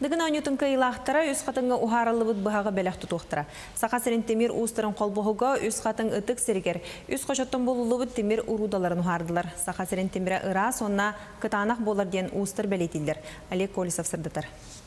Дыгын анютын кайылақтара үз қатыңы ухарылыбыт бұхаға бәләқ тұтуқтыра. Сақа сәрін темір ұстырын қолбұғыға үз қатың ұтық сергер. Үз қошоттың болулыбыт темір ұрудаларын ухардылар. Сақа сәрін темірі ыра, сонна кытанақ болар ден ұстыр бәлетілдер. Олег Колесов сырдытыр.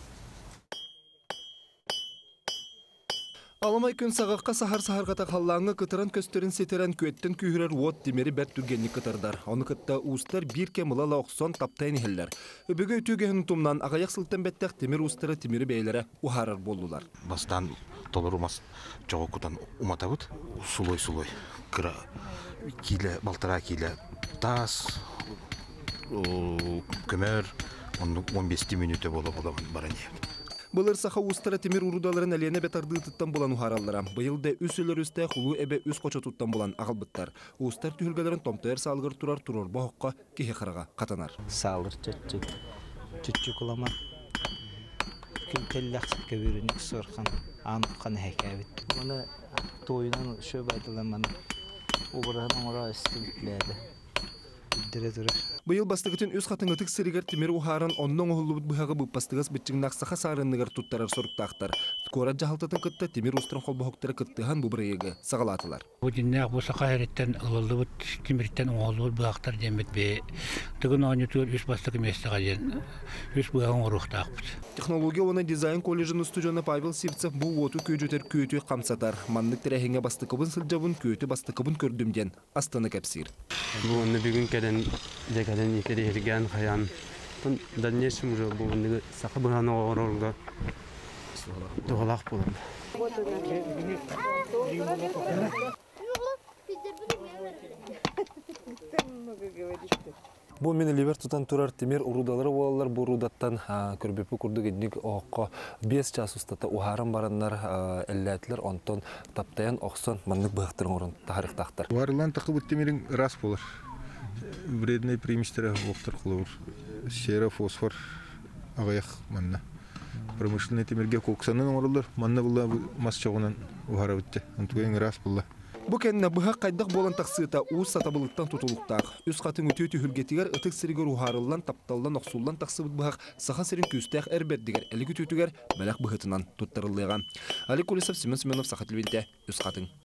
Аламай күн сағаққа сахар-сахарғата қаллаңы кытыран көстерін сетерен көттен күйірер от демері бәт түргенні кытырдар. Оны кытта ұстар бір кемылала оқсон таптайын елдер. Өбігі өтігіхін тұмнан ағаяқ сылттан бәттәқ темір ұстары темірі бәйлері ұхарар болдылар. Бастан толырумас жоғы күтан ұматабыд, сулой-сулой. Кыра кейлі, балтыра кейлі тас, көмір, 15 минуты бола баран еді. Бұлыр саха ұстара темір ұрудаларын әліне бәтарды тұттан болан ұхаралыра. Бұйылды үсілер үсті құлу әбе үс қоча тұттан болан ағылбыттар. Ұстар түйілгелерін томтайыр салғыр тұрар бұққа кеге қыраға қатанар. Салғыр түтчі құлама. Күлтелі ақсып көбірінік сұрқан, аныққан әкәбет. Мұны тойынан шөп айтыламан. Обырағын оңыра үстілді. Бұйыл бастығытын өз қатын ұтық сірігер темір ұхарын онның ұғылыбыт бұхағы бұппастығыз бітчіңнақ сақа сарынығыр тұттарар сұрықтақтар. Қорат жағалтатын қытта темір ұстырын қолбұхықтары қыттыған бұбырайығы сағалатылар. Бұдиннақ бұл сақа әреттен ұғылыбыт темірттен ұғылыбыт бұғақтар демет бе. Тұғын оңытығыр үз бастығы местіға ден үз бұғағын ұрықтақпыд. Технология оны дизайн колледжінің студионы Павел Сивцев бұл оту көйжетер көйті қамсатар. Манлық тірәхеңе бастықыбын сылжабын көйті бастықыбын көрдімден астаны кәпсір. Бұны бүгін кәден декаден екеде ерген қаян. Дальнейшем уже бұны сақы бұғаны оғырға тұғылақ болым. Бұл мені лебер тұтан тұрар темір ұрудалары олалар бұл ұрудаттан көрбепі күрдік едінік оққа 5 час ұстата ұхаран баранлар әлләтілер онтон таптаян оқсон маннық бұғықтырын ұрын тахарықтақтар. Варылан тақы бұт темерін рас болар. Вредный приместері оқтыр қылыр. Сера, фосфор, ағаяқ манна. Промышленный темерге көксанын орылыр. Манна бұлла мас чоғынан ұхара бұтты. Антуғен рас бұлла. Бұл кәніне бұға қайдақ болан тақсыта ұз сатабылықтан тұтылықтақ. Үз қатын өте хүлгетігер ұтық сірігер ұхарылан, тапталдан, оқсулан тақсыбыт бұғақ сақа сірін көстәқ әрбердігер әлі күтетігер бәләқ бұғытынан тұттарылыған. Олег Колесов, Семен Семенов, Сақа Телевизия, үз қатын.